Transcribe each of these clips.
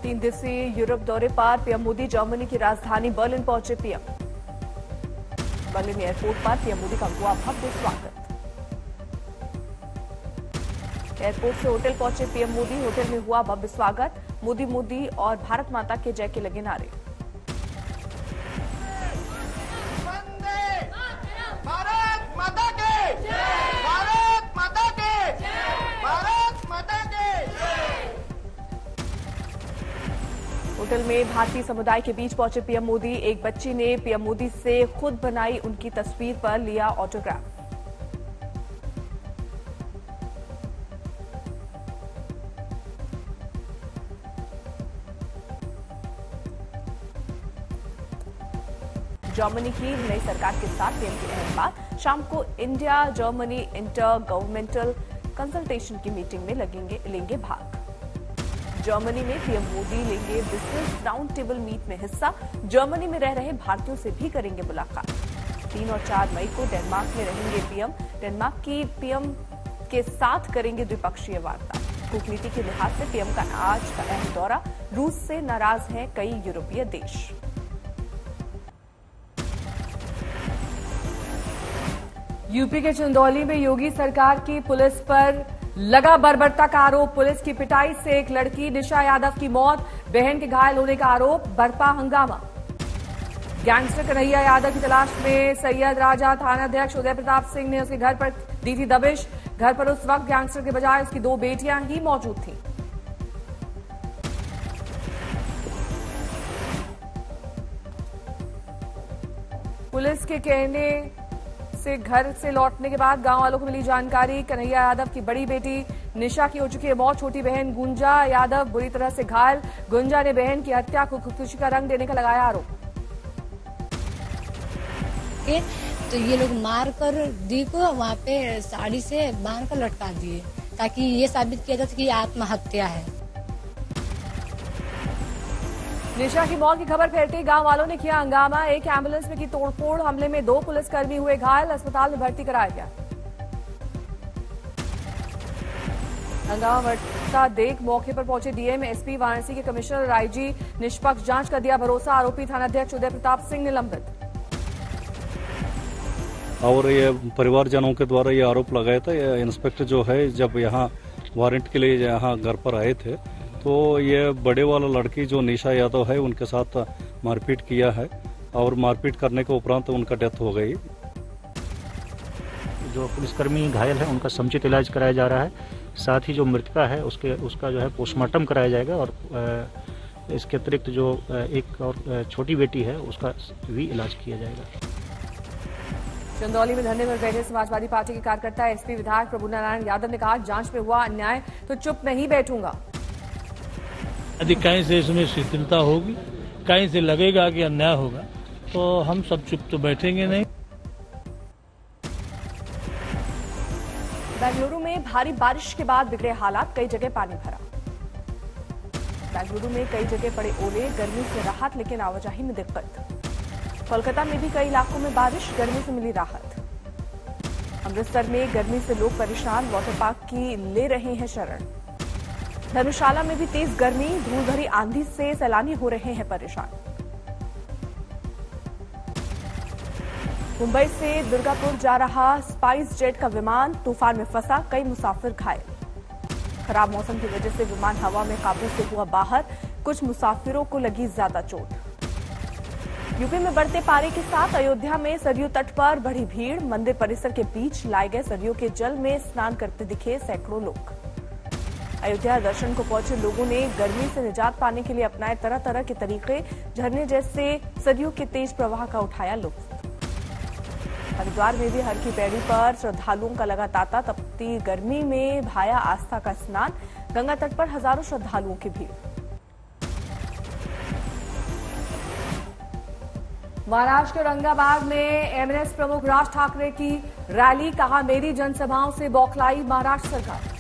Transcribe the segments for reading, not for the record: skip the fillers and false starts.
3 दिवसीय यूरोप दौरे पर पीएम मोदी जर्मनी की राजधानी बर्लिन पहुंचे। पीएम बर्लिन एयरपोर्ट पर पीएम मोदी का हुआ भव्य स्वागत। एयरपोर्ट से होटल पहुंचे पीएम मोदी, होटल में हुआ भव्य स्वागत। मोदी मोदी और भारत माता के जय के लगे नारे। भारत माता के जय, भारत माता के जय, भारत माता के जय। होटल में भारतीय समुदाय के बीच पहुंचे पीएम मोदी। एक बच्ची ने पीएम मोदी से खुद बनाई उनकी तस्वीर पर लिया ऑटोग्राफ। जर्मनी की नई सरकार के साथ पीएम की अहम बात। शाम को India Germany inter governmental consultation की मीटिंग में लेंगे भाग। जर्मनी में पीएम मोदी लेंगे बिजनेस राउंड टेबल मीट में हिस्सा। जर्मनी में रह रहे भारतीयों से भी करेंगे मुलाकात। 3 और 4 मई को डेनमार्क में रहेंगे पीएम। डेनमार्क की पीएम के साथ करेंगे द्विपक्षीय वार्ता। कूटनीति के लिहाज से पीएम का आज का अहम दौरा। रूस से नाराज हैं कई यूरोपीय देश। यूपी के चंदौली में योगी सरकार की पुलिस पर लगा बर्बरता का आरोप। पुलिस की पिटाई से एक लड़की निशा यादव की मौत, बहन के घायल होने का आरोप। बरपा हंगामा। गैंगस्टर कन्हैया यादव की तलाश में सैयद राजा थानाध्यक्ष उदय प्रताप सिंह ने उसके घर पर दी थी दबिश। घर पर उस वक्त गैंगस्टर के बजाय उसकी 2 बेटियां ही मौजूद थीं। पुलिस के कहने से घर से लौटने के बाद गांव वालों को मिली जानकारी, कन्हैया यादव की बड़ी बेटी निशा की हो चुकी है मौत। छोटी बहन गुंजा यादव बुरी तरह से घायल। गुंजा ने बहन की हत्या को खुदकुशी का रंग देने का लगाया आरोप। तो ये लोग मार कर दी को वहाँ पे साड़ी से बांध कर लटका दिए ताकि ये साबित किया जा सके कि आत्महत्या है। निशा की मौत की खबर फैलते गांव वालों ने किया हंगामा। एक एम्बुलेंस में की तोड़फोड़। हमले में 2 पुलिसकर्मी हुए घायल। अस्पताल में भर्ती कराया गया। हंगामा बढ़ता देख मौके पर पहुंचे डीएम, एसपी, वाराणसी के कमिश्नर और आईजी। निष्पक्ष जांच का दिया भरोसा। आरोपी थानाध्यक्ष उदय प्रताप सिंह निलंबित। और ये परिवारजनों के द्वारा ये आरोप लगाया था, ये इंस्पेक्टर जो है जब यहाँ वारंट के लिए यहाँ घर पर आए थे तो ये बड़े वाला लड़की जो निशा यादव है उनके साथ मारपीट किया है और मारपीट करने के उपरांत उनका डेथ हो गई। जो पुलिसकर्मी घायल है उनका समुचित इलाज कराया जा रहा है। साथ ही जो मृतका है उसका जो है पोस्टमार्टम कराया जाएगा और इसके अतिरिक्त जो एक और छोटी बेटी है उसका भी इलाज किया जाएगा। चंदौली में धरने पर बैठे समाजवादी पार्टी के कार्यकर्ता एसपी विधायक प्रभु नारायण यादव ने कहा, जांच में हुआ अन्याय तो चुप नहीं बैठूंगा। यदि कहीं से इसमें शिथिलता होगी, कहीं से लगेगा कि अन्याय होगा, तो हम सब चुप तो बैठेंगे नहीं। बेंगलुरु में भारी बारिश के बाद बिगड़े हालात, कई जगह पानी भरा। बेंगलुरु में कई जगह पड़े ओले, गर्मी से राहत लेकिन आवाजाही में दिक्कत। कोलकाता में भी कई इलाकों में बारिश, गर्मी से मिली राहत। अमृतसर में गर्मी से लोग परेशान, वाटर पार्क की ले रहे हैं शरण। धर्मशाला में भी तेज गर्मी, धूल भरी आंधी से सैलानी हो रहे हैं परेशान। मुंबई से दुर्गापुर जा रहा स्पाइस जेट का विमान तूफान में फंसा, कई मुसाफिर घायल। खराब मौसम की वजह से विमान हवा में काबू से हुआ बाहर, कुछ मुसाफिरों को लगी ज्यादा चोट। यूपी में बढ़ते पारे के साथ अयोध्या में सरयू तट पर बढ़ी भीड़। मंदिर परिसर के बीच लाए गए सरयू के जल में स्नान करते दिखे सैकड़ों लोग। अयोध्या दर्शन को पहुंचे लोगों ने गर्मी से निजात पाने के लिए अपनाए तरह तरह के तरीके। झरने जैसे सरयू के तेज प्रवाह का उठाया लुत्फ। हरिद्वार में भी हर की पैड़ी पर श्रद्धालुओं का लगा तांता। तपती गर्मी में भाया आस्था का स्नान। गंगा तट पर हजारों श्रद्धालुओं की भीड़। महाराष्ट्र के औरंगाबाद में एमएनएस प्रमुख राज ठाकरे की रैली, कहा मेरी जनसभाओं से बौखलाई महाराष्ट्र सरकार।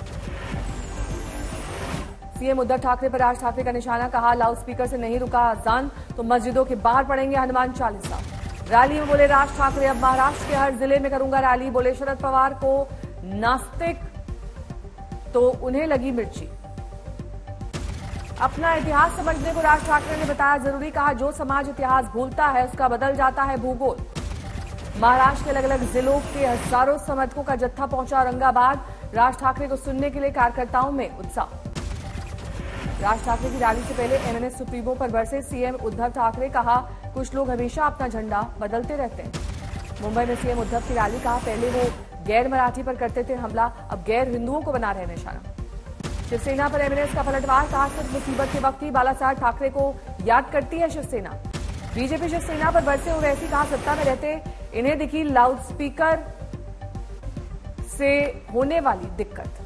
सीएम उद्धव ठाकरे पर राज ठाकरे का निशाना, कहा लाउडस्पीकर से नहीं रुका अजान तो मस्जिदों के बाहर पड़ेंगे हनुमान चालीसा। रैली में बोले राज ठाकरे, अब महाराष्ट्र के हर जिले में करूंगा रैली। बोले शरद पवार को नास्तिक तो उन्हें लगी मिर्ची। अपना इतिहास समझने को राज ठाकरे ने बताया जरूरी, कहा जो समाज इतिहास भूलता है उसका बदल जाता है भूगोल। महाराष्ट्र के अलग अलग जिलों के हजारों समर्थकों का जत्था पहुंचा औरंगाबाद। राज ठाकरे को सुनने के लिए कार्यकर्ताओं में उत्साह। राज ठाकरे की रैली से पहले एमएनएस सुप्रीमो पर बरसे सीएम उद्धव ठाकरे, कहा कुछ लोग हमेशा अपना झंडा बदलते रहते हैं। मुंबई में सीएम उद्धव की रैली, कहा पहले वो गैर मराठी पर करते थे हमला, अब गैर हिंदुओं को बना रहे निशाना। शिवसेना पर एमएनएस का पलटवार, कहा सिर्फ मुसीबत के वक्त ही बालासाहेब ठाकरे को याद करती है शिवसेना। बीजेपी शिवसेना पर बरसे ओवैसी, कहा सत्ता में रहते इन्हें दिखी लाउडस्पीकर से होने वाली दिक्कत।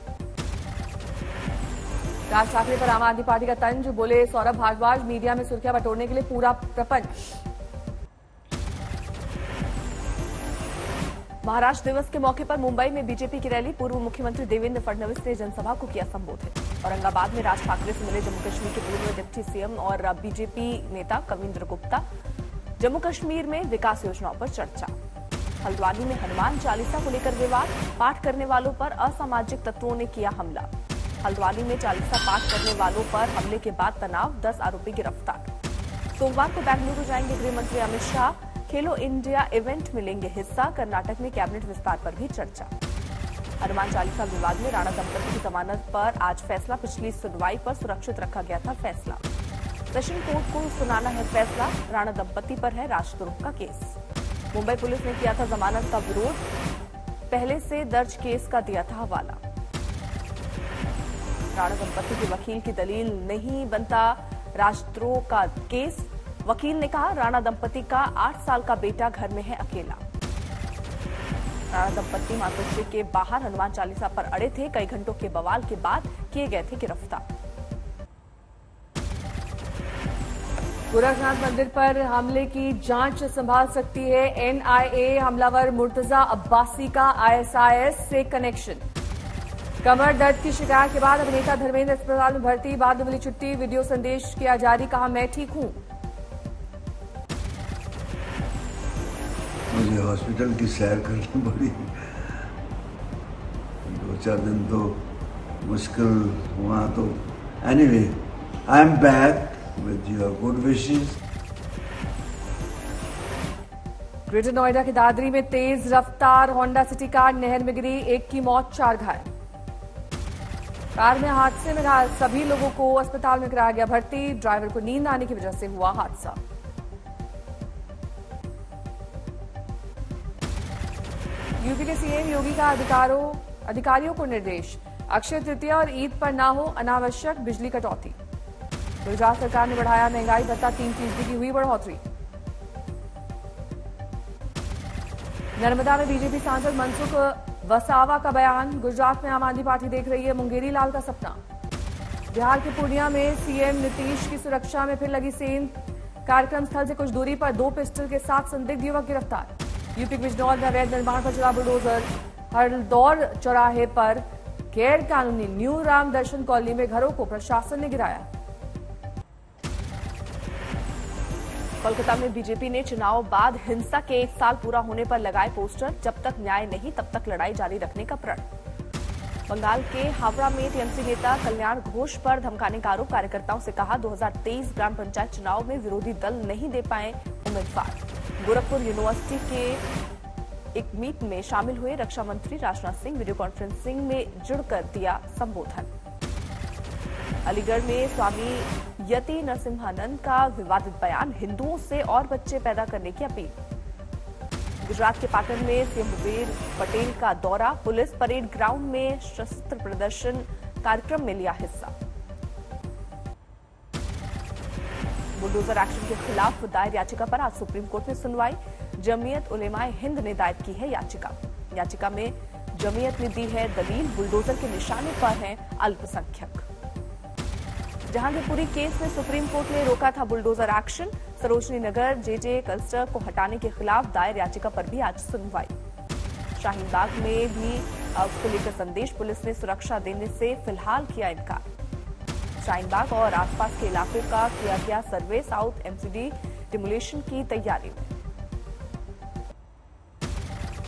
राज ठाकरे पर आम आदमी पार्टी का तंज, बोले सौरभ भारद्वाज मीडिया में सुर्खियां बटोरने के लिए पूरा प्रपंच। महाराष्ट्र दिवस के मौके पर मुंबई में बीजेपी की रैली, पूर्व मुख्यमंत्री देवेंद्र फडणवीस ने जनसभा को किया संबोधित। औरंगाबाद में राज ठाकरे से मिले जम्मू कश्मीर के पूर्व डिप्टी सीएम और बीजेपी नेता कविंद्र गुप्ता। जम्मू कश्मीर में विकास योजनाओं पर चर्चा। हल्द्वानी में हनुमान चालीसा को लेकर विवाद, पाठ करने वालों पर असामाजिक तत्वों ने किया हमला। हल्द्वानी में चालीसा पाठ करने वालों पर हमले के बाद तनाव, 10 आरोपी गिरफ्तार। सोमवार को बेंगलुरु जाएंगे गृह मंत्री अमित शाह। खेलो इंडिया इवेंट में लेंगे हिस्सा। कर्नाटक में कैबिनेट विस्तार पर भी चर्चा। हनुमान चालीसा विवाद में राणा दंपति की जमानत पर आज फैसला, पिछली सुनवाई पर सुरक्षित रखा गया था फैसला। सेशन कोर्ट को सुनाना है फैसला, राणा दंपति पर है राजद्रोह का केस। मुंबई पुलिस ने किया था जमानत का विरोध, पहले से दर्ज केस का दिया था हवाला। राणा दंपति के वकील की दलील नहीं बनता राजद्रोह का केस। वकील ने कहा राणा दंपति का 8 साल का बेटा घर में है अकेला। राणा दंपति मातोश्री के बाहर हनुमान चालीसा पर अड़े थे, कई घंटों के बवाल के बाद किए गए थे गिरफ्तार। गोरखनाथ मंदिर पर हमले की जांच संभाल सकती है एनआईए। हमलावर मुर्तजा अब्बासी का आईएसआईएस से कनेक्शन। कमर दर्द की शिकायत के बाद अभिनेता धर्मेंद्र अस्पताल में भर्ती, बाद में मिली छुट्टी। वीडियो संदेश किया जारी, कहा मैं ठीक हूं। मुझे हॉस्पिटल की सैर करनी पड़ी, 2-4 दिन तो मुश्किल हुआ। तो anyway I am back with your good wishes. Greater Noida के दादरी में तेज रफ्तार होंडा सिटी कार नहर में गिरी, 1 की मौत 4 घायल। कार में हादसे में घायल सभी लोगों को अस्पताल में कराया गया भर्ती। ड्राइवर को नींद आने की वजह से हुआ हादसा। यूपी के सीएम योगी का अधिकारियों को निर्देश, अक्षय तृतीया और ईद पर ना हो अनावश्यक बिजली कटौती। गुजरात सरकार ने बढ़ाया महंगाई भत्ता, 3% की हुई बढ़ोतरी। नर्मदा में बीजेपी सांसद मनसुख वसावा का बयान, गुजरात में आम आदमी पार्टी देख रही है मुंगेरी लाल का सपना। बिहार के पूर्णिया में सीएम नीतीश की सुरक्षा में फिर लगी सेंध। कार्यक्रम स्थल से कुछ दूरी पर 2 पिस्टल के साथ संदिग्ध युवक गिरफ्तार। यूपी के बिजनौर में अवैध निर्माण पर चला बुलडोजर। हरदौर चौराहे पर गैर कानूनी न्यू राम दर्शन कॉलोनी में घरों को प्रशासन ने गिराया। कोलकाता में बीजेपी ने चुनाव बाद हिंसा के 1 साल पूरा होने पर लगाए पोस्टर, जब तक न्याय नहीं तब तक लड़ाई जारी रखने का प्रण। बंगाल के हावड़ा में टीएमसी नेता कल्याण घोष पर धमकाने का आरोप, कार्यकर्ताओं से कहा 2023 ग्राम पंचायत चुनाव में विरोधी दल नहीं दे पाए उम्मीदवार। गोरखपुर यूनिवर्सिटी के एक मीट में शामिल हुए रक्षा मंत्री राजनाथ सिंह, वीडियो कॉन्फ्रेंसिंग में जुड़कर दिया संबोधन। अलीगढ़ में स्वामी यति नरसिम्हानंद का विवादित बयान, हिंदुओं से और बच्चे पैदा करने की अपील। गुजरात के पाटन में सीएम भूपेश पटेल का दौरा, पुलिस परेड ग्राउंड में शस्त्र प्रदर्शन कार्यक्रम में लिया हिस्सा। बुलडोजर एक्शन के खिलाफ दायर याचिका पर आज सुप्रीम कोर्ट में सुनवाई। जमीयत उलेमाए हिंद ने दायर की है याचिका। याचिका में जमीयत ने दी है दलील, बुलडोजर के निशाने पर हैं अल्पसंख्यक। जहांगीरपुरी केस में सुप्रीम कोर्ट ने रोका था bulldozer action. Sarojini Nagar JJ cluster को हटाने के खिलाफ दायर याचिका पर भी आज सुनवाई। शाहीन बाग में भी उसको लेकर संदेश, पुलिस ने सुरक्षा देने से फिलहाल किया इनकार। शाहीन बाग और आसपास के इलाकों का किया गया सर्वे, साउथ एमसीडी डिमोलिशन की तैयारी में।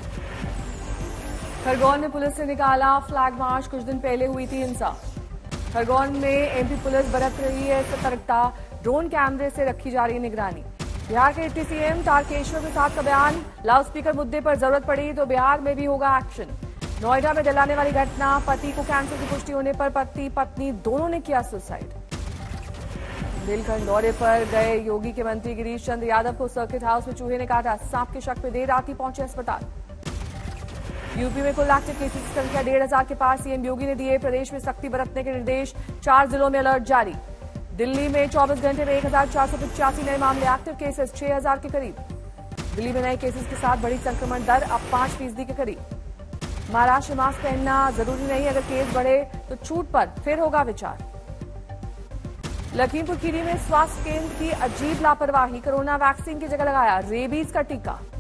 खरगोन में पुलिस ने निकाला फ्लैग मार्च, कुछ दिन पहले हुई थी हिंसा। खरगोन में एमपी पुलिस बरत रही है सतर्कता, ड्रोन कैमरे से रखी जा रही है निगरानी। बिहार के डिप्टी सीएम तारकेश्वर प्रसाद का बयान, लाउडस्पीकर मुद्दे पर जरूरत पड़ी तो बिहार में भी होगा एक्शन। नोएडा में जलाने वाली घटना, पति को कैंसर की पुष्टि होने पर पति पत्नी दोनों ने किया सुसाइड। बुंदेलखंड दौरे पर गए योगी के मंत्री गिरीश चंद्र यादव को सर्किट हाउस में चूहे ने काटा, सांप के शक में देर रात ही पहुंचे अस्पताल। यूपी में कुल एक्टिव केसेस की संख्या 1,500 के पार, सीएम योगी ने दिए प्रदेश में सख्ती बरतने के निर्देश, 4 जिलों में अलर्ट जारी। दिल्ली में 24 घंटे में 1,485 नए मामले, एक्टिव केसेस 6,000 के करीब। दिल्ली में नए केसेस के साथ बढ़ी संक्रमण दर अब 5% के करीब। महाराष्ट्र में मास्क पहनना जरूरी नहीं, अगर केस बढ़े तो छूट पर फिर होगा विचार। लखीमपुर खीरी में स्वास्थ्य केंद्र की अजीब लापरवाही, कोरोना वैक्सीन की जगह लगाया रेबीज का टीका।